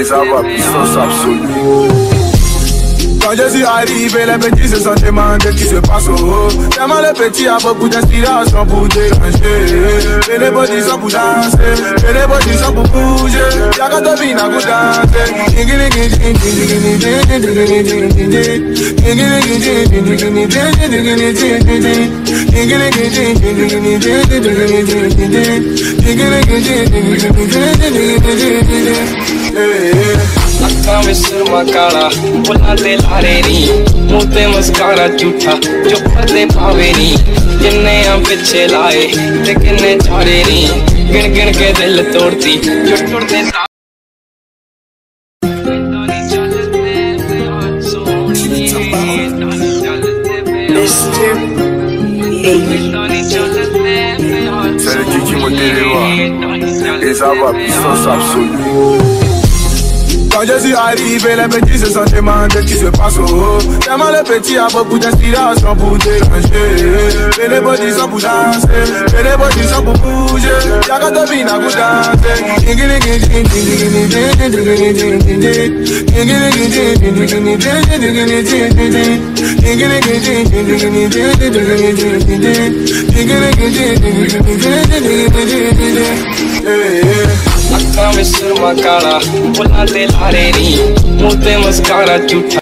avoir puissance absolue. Quand je suis arrivé, les petits se sont demandés ce qui se passe au haut. Tellement les petits a beaucoup d'inspiration pour déranger. Et les bodies sont pour danser, et les bodies sont pour bouger. Y'a qu'à te venir à vous danser. अक्कां में सुरमा काला बुला दे लारे नी मुँह ते mascara झूठा जो पर्दे पावे नी किन्ने पिछे लाए ते किन्ने चारे नी गिन गिन के दिल तोड़ती जो टुटदे C'est le Kiki Moteleva et ça va puissance absolue. Quand je suis arrivé, les petits se sont demandés ce qui se passe au haut. Tellement les petits a beaucoup d'inspiration pour déranger. Et les bodies sont pour danser, et les bodies sont pour bouger. Y'a qu'à te venir à vous danser. अक्कां में सुरमा काला बुला दे लारे नी मुँह ते mascara झूठा